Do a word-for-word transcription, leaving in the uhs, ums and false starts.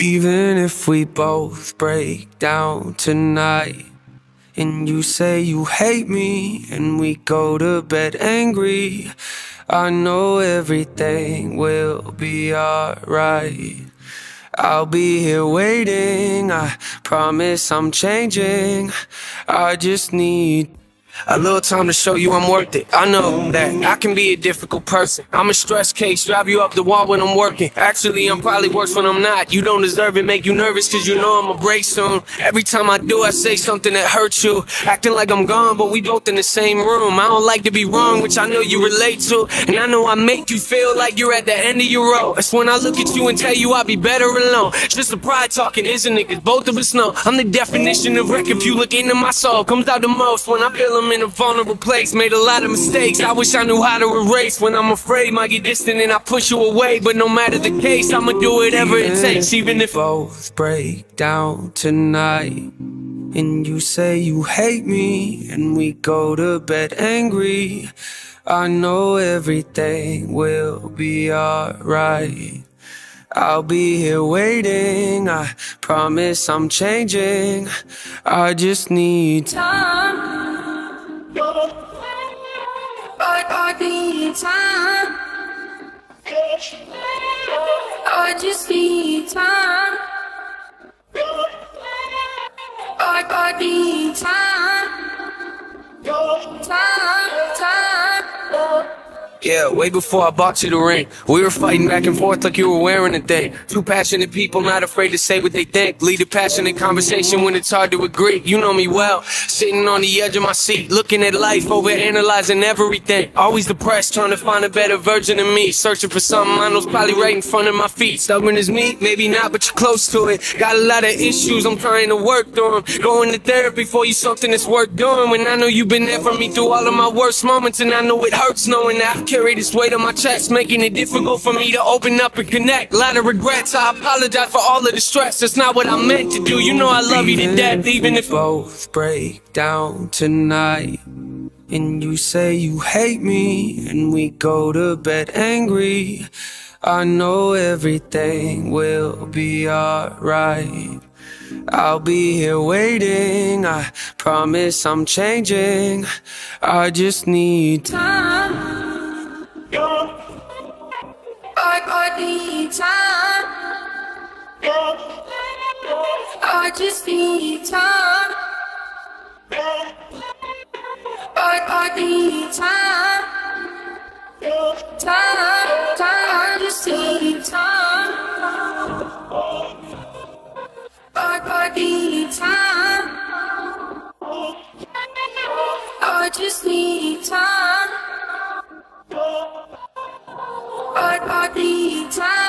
Even if we both break down tonight, and you say you hate me, and we go to bed angry, I know everything will be alright. I'll be here waiting, I promise I'm changing. I just need a little time to show you I'm worth it. I know that I can be a difficult person. I'm a stress case, drive you up the wall when I'm working. Actually, I'm probably worse when I'm not. You don't deserve it, make you nervous cause you know I'ma break soon. Every time I do, I say something that hurts you. Acting like I'm gone, but we both in the same room. I don't like to be wrong, which I know you relate to. And I know I make you feel like you're at the end of your rope. That's when I look at you and tell you I'll be better alone. Just a pride talking, isn't it? Cause both of us know I'm the definition of wreck. If you look into my soul, comes out the most when I feel I'm in a vulnerable place. Made a lot of mistakes, I wish I knew how to erase. When I'm afraid, might get distant and I push you away. But no matter the case, I'ma do whatever it takes. Even if both break down tonight, and you say you hate me, and we go to bed angry, I know everything will be alright. I'll be here waiting, I promise I'm changing. I just need time. I, I need time. I just need time. I, I need time. Time, time. Yeah, way before I bought you the ring, we were fighting back and forth like you were wearing a thing. Two passionate people, not afraid to say what they think. Lead a passionate conversation when it's hard to agree. You know me well, sitting on the edge of my seat, looking at life, over analyzing everything. Always depressed, trying to find a better version of me. Searching for something I know's probably right in front of my feet. Stubborn as me, maybe not, but you're close to it. Got a lot of issues, I'm trying to work through them. Going to therapy for you, something that's worth doing. When I know you've been there for me through all of my worst moments, and I know it hurts knowing that I carry this weight on my chest, making it difficult for me to open up and connect. A lot of regrets, I apologize for all of the stress. That's not what I meant to do. You know I love you to death, even if both break down tonight, and you say you hate me, and we go to bed angry, I know everything will be alright. I'll be here waiting, I promise I'm changing. I just need time. I, I need time. I just need time. I, I need time. Time, time, I just need time. I, I need time. I just need time. I, I need time.